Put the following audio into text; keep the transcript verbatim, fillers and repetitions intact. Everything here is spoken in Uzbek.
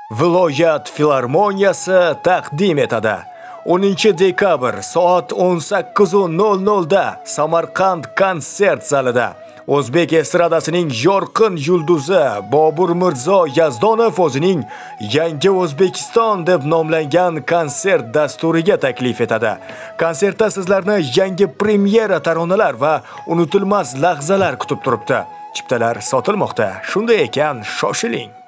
Viloyat filarmoniyasi taqdim etadi. o'ninchi dekabr soat o'n sakkiz nol nol da Samarqand konsert zalida O'zbek estradasining yorqin yulduzi Bobur Mirzo Yazdonov o'zining Yangi O'zbekiston deb nomlangan konsert dasturiga taklif etadi. Konsertda sizlarni yangi premyera taronalar va unutilmas lahzalar kutib turibdi. Chiptalar sotilmoqda. Shunday ekan, shoshiling.